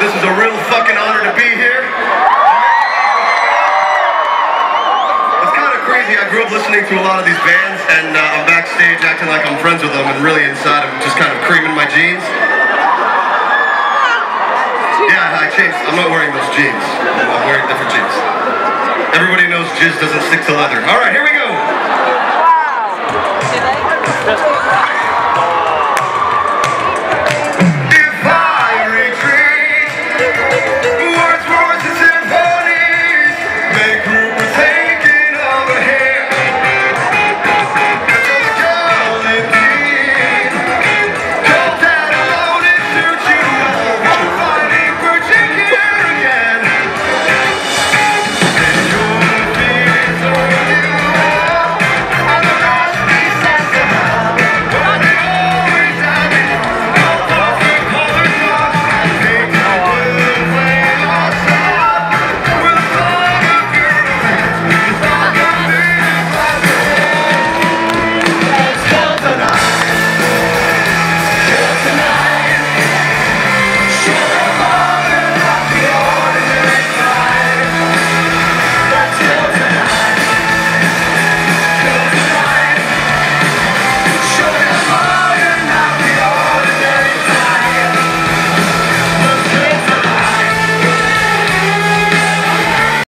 This is a real fucking honor to be here. It's kind of crazy. I grew up listening to a lot of these bands, and I'm backstage acting like I'm friends with them, and really inside I'm just kind of creaming my jeans. Yeah, I changed. I'm not wearing those jeans. I'm wearing different jeans. Everybody knows jizz doesn't stick to leather. All right, here we go. If I retreat